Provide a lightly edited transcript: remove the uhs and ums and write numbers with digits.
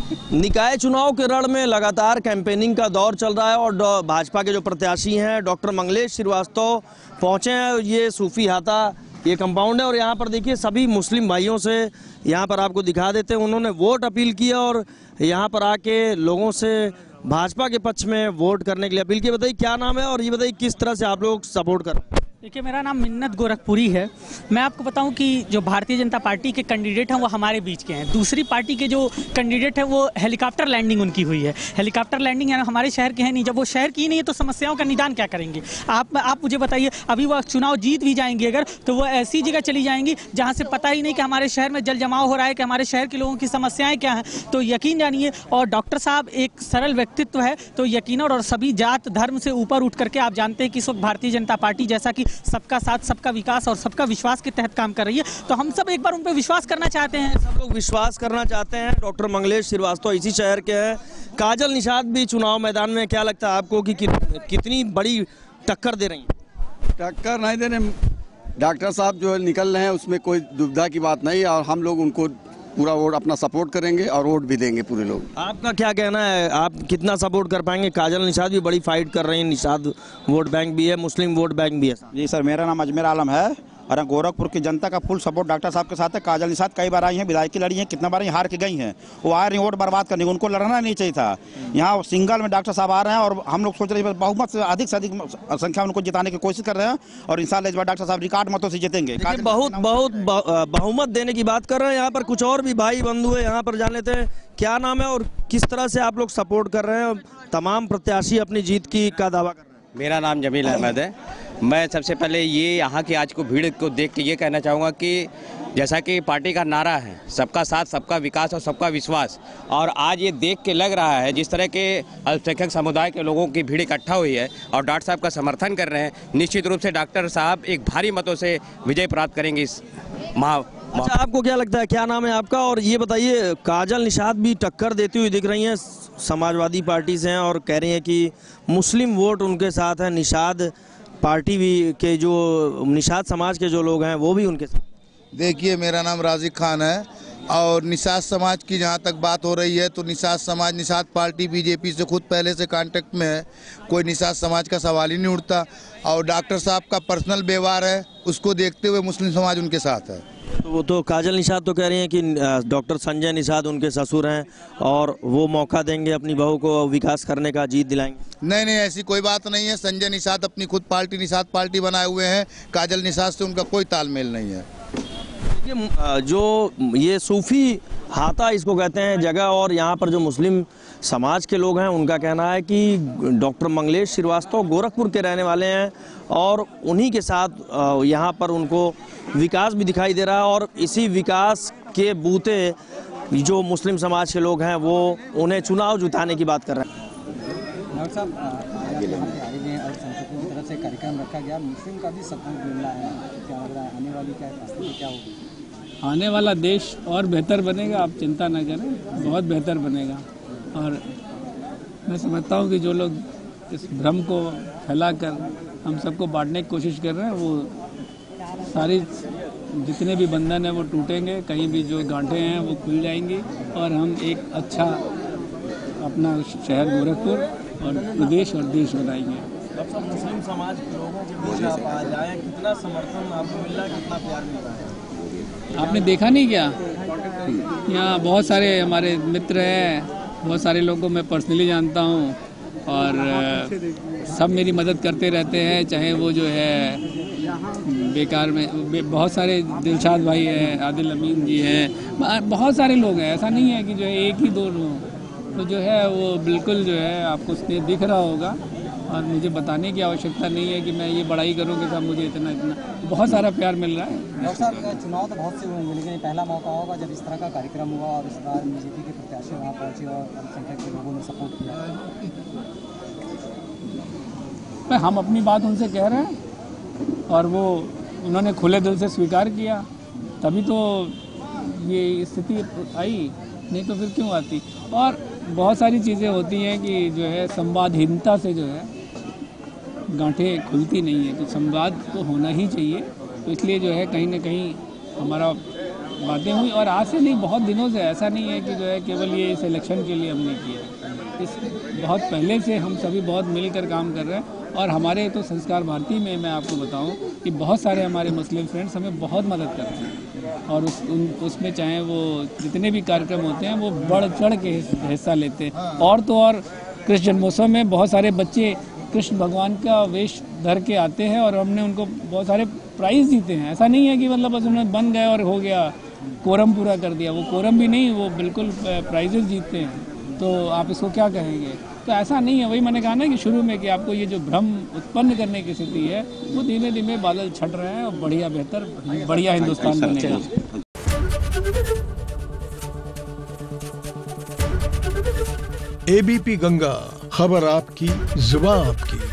निकाय चुनाव के रण में लगातार कैंपेनिंग का दौर चल रहा है और भाजपा के जो प्रत्याशी हैं डॉक्टर मंगलेश श्रीवास्तव पहुंचे हैं। ये सूफी हाता ये कंपाउंड है और यहाँ पर देखिए सभी मुस्लिम भाइयों से यहाँ पर आपको दिखा देते हैं, उन्होंने वोट अपील किया और यहाँ पर आके लोगों से भाजपा के पक्ष में वोट करने के लिए अपील की। बताइए क्या नाम है और ये बताइए किस तरह से आप लोग सपोर्ट कर रहे हैं? देखिए, मेरा नाम मिन्नत गोरखपुरी है। मैं आपको बताऊं कि जो भारतीय जनता पार्टी के कैंडिडेट हैं वो हमारे बीच के हैं। दूसरी पार्टी के जो कैंडिडेट हैं वो हेलीकॉप्टर लैंडिंग उनकी हुई है। हेलीकॉप्टर लैंडिंग यानी हमारे शहर के हैं नहीं। जब वो शहर की नहीं है तो समस्याओं का निदान क्या करेंगे? आप मुझे बताइए, अभी वो चुनाव जीत भी जाएंगी अगर, तो वो ऐसी जगह चली जाएंगी जहाँ से पता ही नहीं कि हमारे शहर में जल जमाव हो रहा है, कि हमारे शहर के लोगों की समस्याएँ क्या हैं। तो यकीन जानिए, और डॉक्टर साहब एक सरल व्यक्तित्व है, तो यकीन और सभी जात धर्म से ऊपर उठ करके आप जानते हैं कि इस वक्त भारतीय जनता पार्टी जैसा कि सबका साथ सबका विकास और सबका विश्वास के तहत काम कर रही है, तो हम सब एक बार उन पर विश्वास करना चाहते हैं। सब लोग विश्वास करना चाहते हैं। डॉक्टर मंगलेश श्रीवास्तव इसी शहर के हैं। काजल निषाद भी चुनाव मैदान में, क्या लगता है आपको कि कितनी बड़ी टक्कर दे रही हैं? टक्कर नहीं देने, डॉक्टर साहब जो निकल रहे हैं उसमें कोई दुविधा की बात नहीं, और हम लोग उनको पूरा वोट अपना सपोर्ट करेंगे और वोट भी देंगे पूरे लोग। आपका क्या कहना है, आप कितना सपोर्ट कर पाएंगे? काजल निषाद भी बड़ी फाइट कर रही हैं, निषाद वोट बैंक भी है, मुस्लिम वोट बैंक भी है। जी सर, मेरा नाम अजमेर आलम है और गोरखपुर की जनता का फुल सपोर्ट डॉक्टर साहब के साथ है। काजल निषाद कई बार आई हैं, विधायकी लड़ी हैं, कितना बार हार के गई हैं। वो आ रही वोट बर्बाद करने, उनको लड़ना नहीं चाहिए था। यहाँ सिंगल में डॉक्टर साहब आ रहे हैं और हम लोग सोच रहे हैं बहुमत से अधिक संख्या उनको जिताने की कोशिश कर रहे हैं और इंशाल्लाह इस बार डॉक्टर साहब रिकॉर्ड मतों से जीतेंगे। बहुत बहुमत देने की बात कर रहे हैं। यहाँ पर कुछ और भी भाई बंधु है, यहाँ पर जान लेते हैं क्या नाम है और किस तरह से आप लोग सपोर्ट कर रहे हैं। तमाम प्रत्याशी अपनी जीत की का दावा कर रहे हैं। मेरा नाम जमील अहमद है। मैं सबसे पहले ये यहाँ की आज को भीड़ को देख के ये कहना चाहूँगा कि जैसा कि पार्टी का नारा है सबका साथ सबका विकास और सबका विश्वास, और आज ये देख के लग रहा है जिस तरह के अल्पसंख्यक समुदाय के लोगों की भीड़ इकट्ठा हुई है और डॉक्टर साहब का समर्थन कर रहे हैं, निश्चित रूप से डॉक्टर साहब एक भारी मतों से विजय प्राप्त करेंगे इस अच्छा, आपको क्या लगता है, क्या नाम है आपका? और ये बताइए, काजल निषाद भी टक्कर देती हुई दिख रही हैं, समाजवादी पार्टी से हैं और कह रही हैं कि मुस्लिम वोट उनके साथ है। निषाद पार्टी भी के जो निषाद समाज के जो लोग हैं वो भी उनके साथ। देखिए, मेरा नाम राजिक खान है और निषाद समाज की जहाँ तक बात हो रही है तो निषाद समाज, निषाद पार्टी बीजेपी से खुद पहले से कांटेक्ट में है, कोई निषाद समाज का सवाल ही नहीं उठता। और डॉक्टर साहब का पर्सनल व्यवहार है, उसको देखते हुए मुस्लिम समाज उनके साथ है। तो वो तो काजल निषाद तो कह रही हैं कि डॉक्टर संजय निषाद उनके ससुर हैं और वो मौका देंगे अपनी बहू को विकास करने का, जीत दिलाएंगे। नहीं, ऐसी कोई बात नहीं है। संजय निषाद अपनी खुद पार्टी निषाद पार्टी बनाए हुए हैं, काजल निषाद से उनका कोई तालमेल नहीं है। जो ये सूफी हाता इसको कहते हैं जगह, और यहाँ पर जो मुस्लिम समाज के लोग हैं उनका कहना है कि डॉक्टर मंगलेश श्रीवास्तव गोरखपुर के रहने वाले हैं और उन्हीं के साथ यहाँ पर उनको विकास भी दिखाई दे रहा है और इसी विकास के बूते जो मुस्लिम समाज के लोग हैं वो उन्हें चुनाव जिताने की बात कर रहे हैं। डॉक्टर साहब, अल्पसंख्यकों की तरफ से कार्यक्रम रखा गया, मुस्लिम का भी सपोर्ट मिल रहा है, क्या लग रहा है आने वाली क्या होगी? आने वाला देश और बेहतर बनेगा, आप चिंता न करें, बहुत बेहतर बनेगा। और मैं समझता हूँ कि जो लोग इस भ्रम को फैलाकर हम सबको बांटने की कोशिश कर रहे हैं, वो सारी जितने भी बंधन हैं वो टूटेंगे, कहीं भी जो गांठें हैं वो खुल जाएंगी और हम एक अच्छा अपना शहर गोरखपुर और प्रदेश और देश बनाएंगे। मुस्लिम समाज के लोगों के बीच आप आ जाए, कितना समर्थन आपको मिल रहा है, कितना प्यार मिल रहा है? आपने देखा नहीं क्या? यहाँ बहुत सारे हमारे मित्र हैं, बहुत सारे लोगों को मैं पर्सनली जानता हूँ और सब मेरी मदद करते रहते हैं, चाहे वो जो है बेकार में बहुत सारे दिलशाद भाई हैं, आदिल अमीन जी हैं, बहुत सारे लोग हैं। ऐसा नहीं है कि जो है एक ही दो लोग, तो जो है वो बिल्कुल जो है आपको स्नेह दिख रहा होगा और मुझे बताने की आवश्यकता नहीं है कि मैं ये बड़ाई करूँ कि साहब मुझे इतना बहुत सारा प्यार मिल रहा है। डॉक्टर साहब, चुनाव तो बहुत से हुए लेकिन पहला मौका होगा जब इस तरह का कार्यक्रम हुआ और इस बार बीजेपी के प्रत्याशी वहाँ पहुँचे और अल्पसंख्यक के लोगों ने सपोर्ट किया। हम अपनी बात उनसे कह रहे हैं और वो उन्होंने खुले दिल से स्वीकार किया, तभी तो ये स्थिति आई, नहीं तो फिर क्यों आती। और बहुत सारी चीज़ें होती हैं कि जो है संवादहीनता से जो है गांठें खुलती नहीं है, तो संवाद तो होना ही चाहिए। तो इसलिए जो है कहीं ना कहीं हमारा बातें हुई और आज से नहीं, बहुत दिनों से, ऐसा नहीं है कि जो है केवल ये इस इलेक्शन के लिए हमने किया, इस बहुत पहले से हम सभी बहुत मिलकर काम कर रहे हैं। और हमारे तो संस्कार भारती में मैं आपको बताऊं कि बहुत सारे हमारे मुस्लिम फ्रेंड्स हमें बहुत मदद करते हैं और उसमें चाहे वो जितने भी कार्यक्रम होते हैं वो बढ़ चढ़ के हिस्सा लेते हैं। और तो और कृष्ण जन्मोत्सव में बहुत सारे बच्चे कृष्ण भगवान का वेश धर के आते हैं और हमने उनको बहुत सारे प्राइज़ जीते हैं। ऐसा नहीं है कि मतलब बस उन्होंने बन गए और हो गया, कोरम पूरा कर दिया, वो कोरम भी नहीं, वो बिल्कुल प्राइजेस जीतते हैं। तो आप इसको क्या कहेंगे? तो ऐसा नहीं है, वही मैंने कहा ना कि शुरू में कि आपको ये जो भ्रम उत्पन्न करने की स्थिति है वो धीमे धीमे बादल छट रहे हैं और बढ़िया बेहतर बढ़िया हिंदुस्तान बनेगा। एबीपी गंगा, खबर आपकी, जुबान आपकी।